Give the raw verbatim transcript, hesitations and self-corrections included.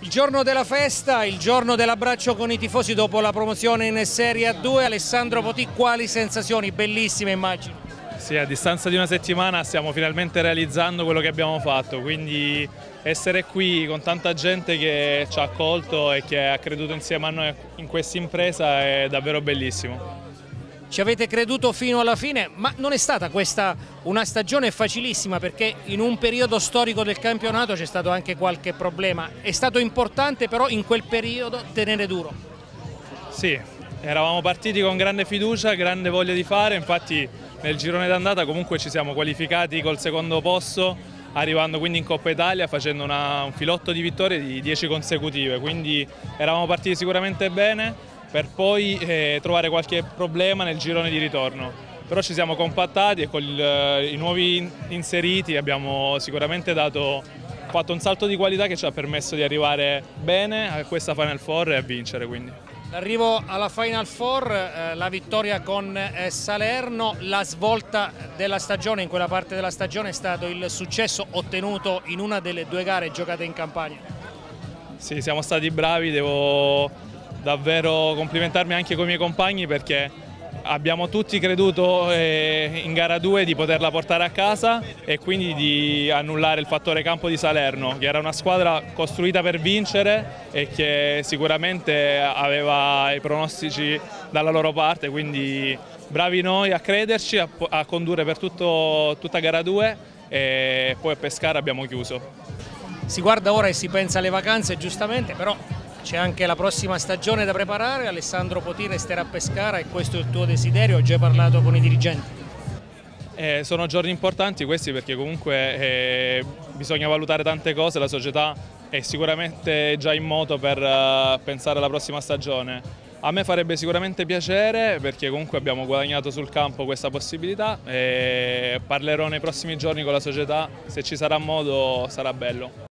Il giorno della festa, il giorno dell'abbraccio con i tifosi dopo la promozione in Serie A due. Alessandro Potì, quali sensazioni? Bellissime, immagino. Sì, a distanza di una settimana stiamo finalmente realizzando quello che abbiamo fatto, quindi essere qui con tanta gente che ci ha accolto e che ha creduto insieme a noi in questa impresa è davvero bellissimo. Ci avete creduto fino alla fine, ma non è stata questa una stagione facilissima, perché in un periodo storico del campionato c'è stato anche qualche problema. È stato importante però in quel periodo tenere duro. Sì, eravamo partiti con grande fiducia, grande voglia di fare, infatti nel girone d'andata comunque ci siamo qualificati col secondo posto, arrivando quindi in Coppa Italia facendo una, un filotto di vittorie di dieci consecutive, quindi eravamo partiti sicuramente bene, per poi eh, trovare qualche problema nel girone di ritorno. Però ci siamo compattati e con il, eh, i nuovi inseriti abbiamo sicuramente dato, fatto un salto di qualità che ci ha permesso di arrivare bene a questa Final Four e a vincere. Quindi. L'arrivo alla Final Four, eh, la vittoria con eh, Salerno, la svolta della stagione, in quella parte della stagione è stato il successo ottenuto in una delle due gare giocate in Campania. Sì, siamo stati bravi, devo davvero complimentarmi anche con i miei compagni perché abbiamo tutti creduto in gara due di poterla portare a casa e quindi di annullare il fattore campo di Salerno, che era una squadra costruita per vincere e che sicuramente aveva i pronostici dalla loro parte, quindi bravi noi a crederci, a, a condurre per tutto, tutta gara due e poi a Pescara abbiamo chiuso. Si guarda ora e si pensa alle vacanze, giustamente, però c'è anche la prossima stagione da preparare. Alessandro Potì resterà a Pescara e questo è il tuo desiderio? Hai già parlato con i dirigenti? Eh, sono giorni importanti questi perché comunque eh, bisogna valutare tante cose, la società è sicuramente già in moto per uh, pensare alla prossima stagione. A me farebbe sicuramente piacere perché comunque abbiamo guadagnato sul campo questa possibilità e parlerò nei prossimi giorni con la società, se ci sarà modo sarà bello.